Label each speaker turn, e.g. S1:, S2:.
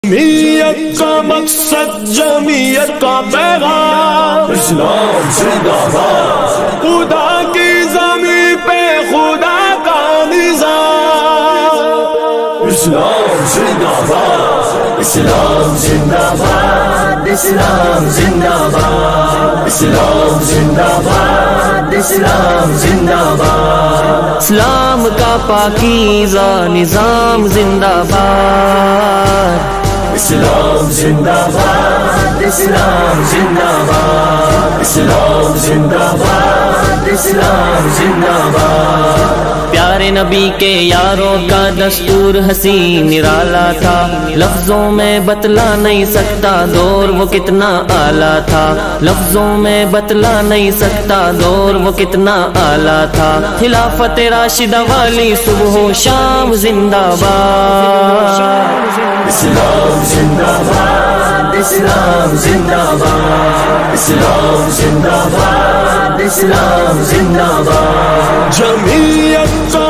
S1: جمعیت کا مقصد، جمعیت کا پیغام،
S2: اسلام زندہ باد،
S1: خدا کی زمین پہ خدا کا نظام،
S2: اسلام زندہ باد، اسلام زندہ باد، اسلام زندہ باد، اسلام زندہ باد، اسلام زندہ باد،
S3: اسلام کا پاکیزہ نظام زندہ باد،
S2: اسلام زندہ باد، اسلام زندہ باد، اسلام زندہ باد، اسلام زندہ باد۔
S3: پیارے نبی کے یاروں کا دستور حسین نرالا تھا، لفظوں میں بتلا نہیں سکتا دور وہ کتنا اعلیٰ تھا، لفظوں میں بتلا نہیں سکتا دور وہ کتنا اعلیٰ تھا۔ خلافت راشدہ والی صبح و شام زندہ باد،
S2: اسلام زندہ باد، اسلام زندہ باد، اسلام زندہ باد، اسلام زندہ باد۔
S1: جمعیت کا